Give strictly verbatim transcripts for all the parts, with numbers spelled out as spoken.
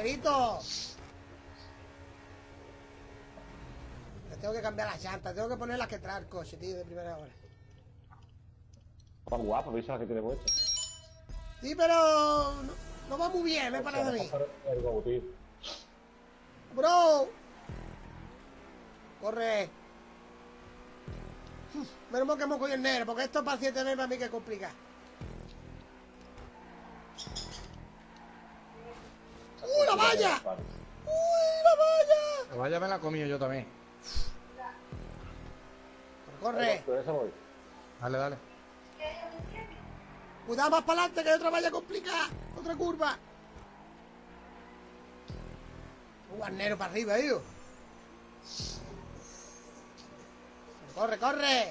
Negrito. Le tengo que cambiar las llantas. Tengo que poner las que trae el coche, tío, de primera hora. Está guapo, ¿viste la que tiene puesto? Sí, pero... No, no va muy bien, me parece a mí. El go, tío. Bro. Corre. Menos mal que hemos cogido el negro, porque esto para siete veces para mí que es complicado. ¡Uy, la valla! ¡Uy, la valla! La valla me la he comido yo también. Corre. Pero eso voy. Dale, dale. Cuidado más para adelante que hay otra valla complicada. Otra curva. Un guarnero para arriba, tío. Corre, corre.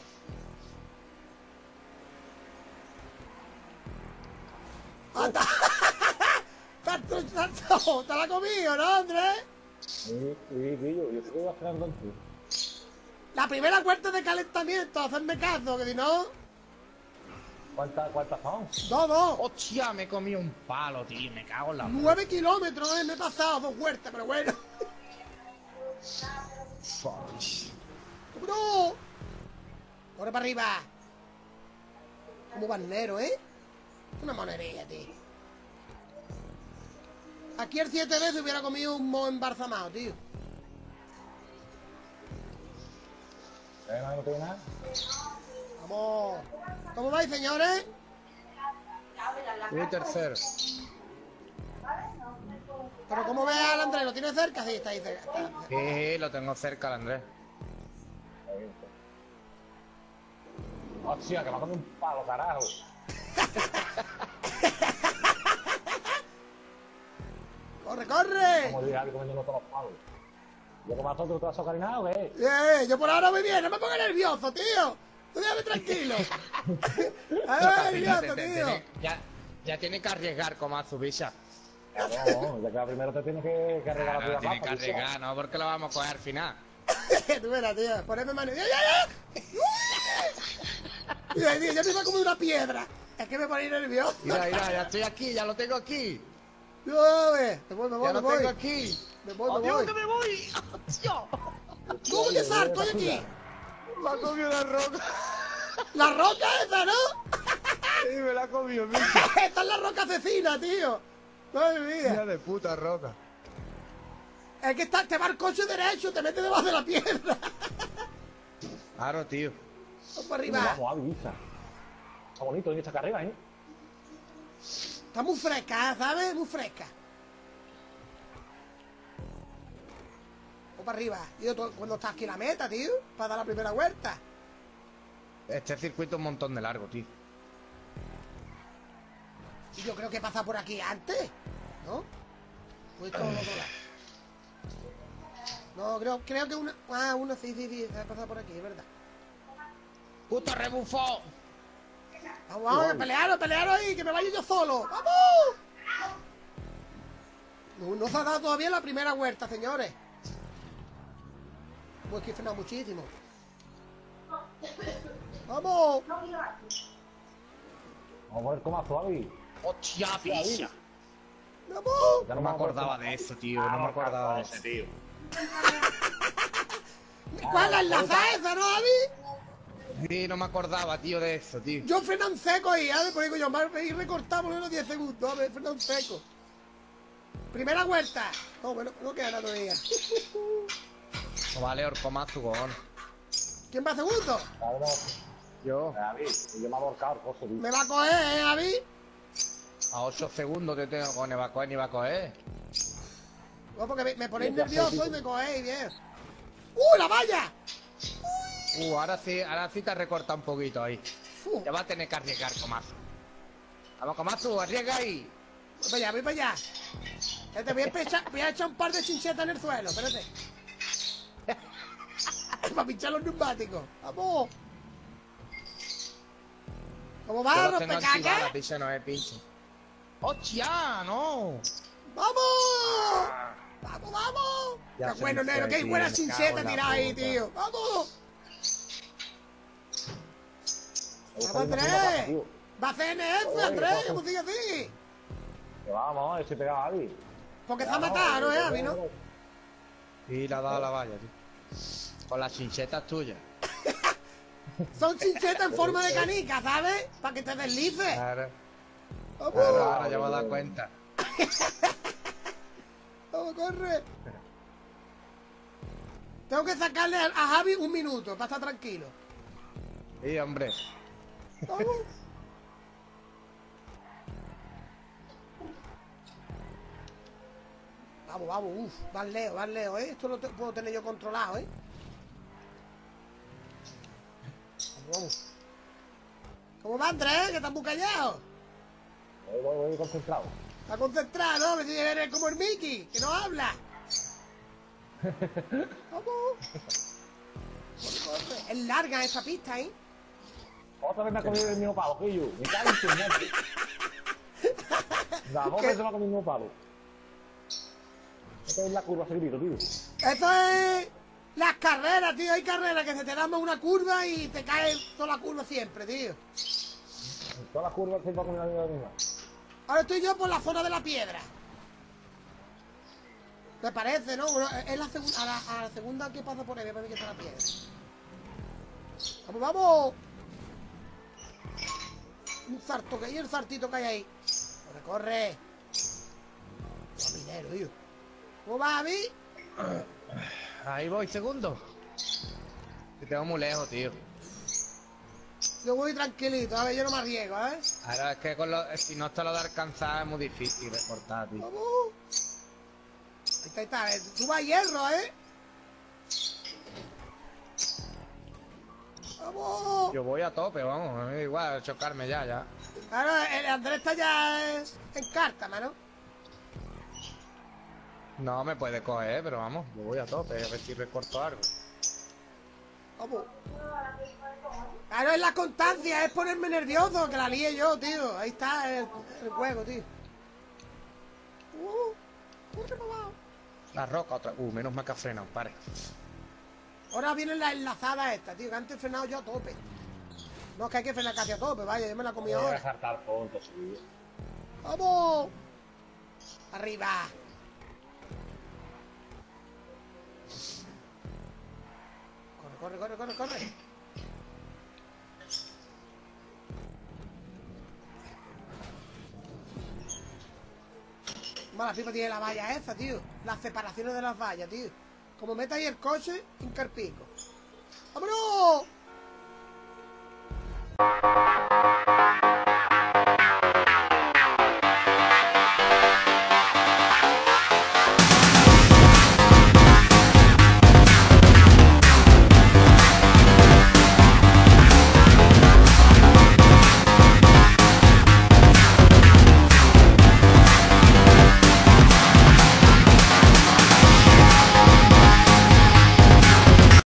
¡Ah, está! ¡Te la ha comido, ¿no, Andrés? Sí, sí, tío. Yo estoy esperando en ti. La primera vuelta de calentamiento, hacerme caso, que si no... ¿Cuántas cuántas son? Dos, dos. Hostia, me he comido un palo, tío. Me cago en la... Nueve kilómetros, eh, me he pasado dos vueltas, pero bueno. ¡Bro! Corre para arriba. Como barnero, ¿eh? Una monería, tío. Aquí el siete veces hubiera comido un mo embarzamado, tío. ¿Eh, no tiene nada? Vamos. ¿Cómo vais, señores? Voy tercero. Pero ¿cómo ve al Andrés? ¿Lo tiene cerca? Sí, está ahí cerca. Está cerca. Sí, lo tengo cerca, el Andrés. Hostia, que me ha comido un palo, carajo. ¡Corre, corre! Como diría alguien comiendo todos los palos. ¿Yo como a todo te vas a socarinado o qué? Eh, yo por ahora voy bien, no me pongas nervioso, tío. Tú déjame tranquilo. Ay, nervioso, tío. Ya, ya tiene que arriesgar como a su bicha. No, ya que primero te tienes que, que arreglar la Claro, primera tiene que papa, arriesgar, no porque lo vamos a coger al final. Tú verás, tío. Poneme mano. ¡Ya, ya, ya! Mira, tío, ya me va a comer una piedra. Es que me pone nervioso. Mira, mira, ya estoy aquí, ya lo tengo aquí. No, me voy, me voy, Ya me lo tengo voy. aquí. Me voy, me ¡Adiós, voy. que me voy! ¡Tío! ¿Cómo que salto aquí? Me ha comido la roca. La roca esa, ¿no? Sí, me la ha comido, bicho. Esta es la roca asesina, tío. Madre mía. Hija de puta roca. Es que está, te va el coche derecho, te mete debajo de la piedra. Claro, tío. Vamos para Vamos, arriba. vamos, avisa. Está bonito en esta carrera, ¿eh? Está muy fresca, ¿sabes? Muy fresca. Vamos para arriba. Tío, tú- ¿cuándo estás aquí en la meta, tío? Para dar la primera vuelta. Este circuito es un montón de largo, tío. Y yo creo que pasa por aquí antes, ¿no? Voy todo al otro lado. No, creo, creo que una... Ah, una sí, sí, sí, se ha pasado por aquí, es verdad. ¡Puto rebufo! Vamos, vamos, pelearos, pelearos ahí, que me vaya yo solo. ¡Vamos! No, no se ha dado todavía la primera vuelta, señores. Pues que he frenado muchísimo. ¡Vamos! Vamos a ver cómo ha suave. ¡Hostia, bicha! ¡Vamos! No me acordaba de eso, tío. No me acordaba de eso, tío. ¿Cuál es la enlaza esa, no, Avi? Sí, no me acordaba, tío, de eso, tío. Yo freno en seco ahí, ¿eh? Por digo yo, me he recortado por lo menos diez segundos, a ver, freno en seco. Primera vuelta. No, bueno, no queda nada todavía. No vale, Orcomazu, cojones. ¿Quién va segundo? Vamos, Yo, David, yo me ha volcado el coso, tío. Me va a coger, ¿eh, Avi? a ocho segundos te tengo con va a coger ni va a coger. No, porque me, me ponéis nervioso y me cogéis bien. ¡Uh, la valla! Uh, ahora sí, ahora sí te ha recortado un poquito ahí. ¡Uh! Te va a tener que arriesgar, Comazu. Vamos, Comazu, arriesga ahí. Voy para allá, voy para allá. Espérate, voy a, echar, voy a echar un par de chinchetas en el suelo, espérate. Para pinchar los neumáticos. ¡Vamos! ¿Cómo va, Yo los tengo activadas, rompecaca? picha, no es pinche. ¡Hostia, no! ¡Vamos! ¡Vamos, vamos! Ya ¡Qué bueno, se me negro! fue, ¡Qué tío, buena me cago chincheta en la tirada ahí, puta. tío! ¡Vamos! Me ¡Vamos, gusta Andrés! tío. ¡Va a C N F, Oye, Andrés! ¿qué ¿Cómo sigue así? Que vamos, a ver si pegaba David. Porque se ha matado, ¿no, eh, Avi, no? Y le ha dado la valla, tío. Con las chinchetas tuyas. Son chinchetas en forma de canica, ¿sabes? Para que te deslices. Claro. ¡Vamos! Claro, ahora ya me he dado cuenta. ¡Vamos, corre! Tengo que sacarle a a Javi un minuto para estar tranquilo. Sí, hombre. ¡Vamos! Vamos, vamos, uff, vas lejos, vas lejos, ¿eh? Esto lo te- puedo tener yo controlado, ¿eh? Vamos, vamos. ¿Cómo va, Andrés? Que estás muy callado. Voy, voy, voy concentrado. Está concentrado, ¿no? Me tiene que ver como el Mickey, que no habla. Vamos. Corre, corre. Es larga esta pista, ¿eh? Otra vez me ha comido el mismo palo, Quillo. Me cago en tu muerte. La boca ¿Qué? se me ha comido el mismo palo. Esta es la curva seguido, tío. Esto es las carreras, tío. Hay carreras que se te dan más una curva y te cae toda la curva siempre, tío. En todas las curvas se va a comer la misma misma. Ahora estoy yo por la zona de la piedra. Me parece, ¿no? Bueno, es la segunda, a la, a la segunda que pasa por ahí, para mí que está la piedra. ¡Vamos, vamos! Un salto que hay, el saltito que hay ahí. Corre, corre. Oh, minero, tío. ¿Cómo va, Avi? Ahí voy, segundo. Te tengo muy lejos, tío. Yo voy tranquilito, a ver, yo no me arriesgo, ¿eh? Ahora es que con lo, si no te lo de alcanzar es muy difícil de cortar, tío. Vamos. Ahí está, ahí está. A ver, tú vas a hierro, ¿eh? Vamos. Yo voy a tope, vamos. A mí igual chocarme ya, ya. Claro, el Andrés está ya en, en carta, mano. No me puede coger, pero vamos, yo voy a tope, a ver si recorto algo. Vamos. Claro, es la constancia, es ponerme nervioso, que la líe yo, tío. Ahí está el, el juego, tío. Uh, corre para abajo. La roca otra. Uh, menos mal que ha frenado, pare. Ahora viene la enlazada esta, tío, que antes he frenado yo a tope. No, es que hay que frenar casi a tope, vaya, yo me la he comido Voy a ahora. saltar pronto, sí. ¡Vamos! Arriba. Corre, corre, corre, corre, corre. Mala pipa tiene la valla esa, tío. Las separaciones de las vallas, tío. Como meta ahí el coche, hinca el pico. ¡Vámonos!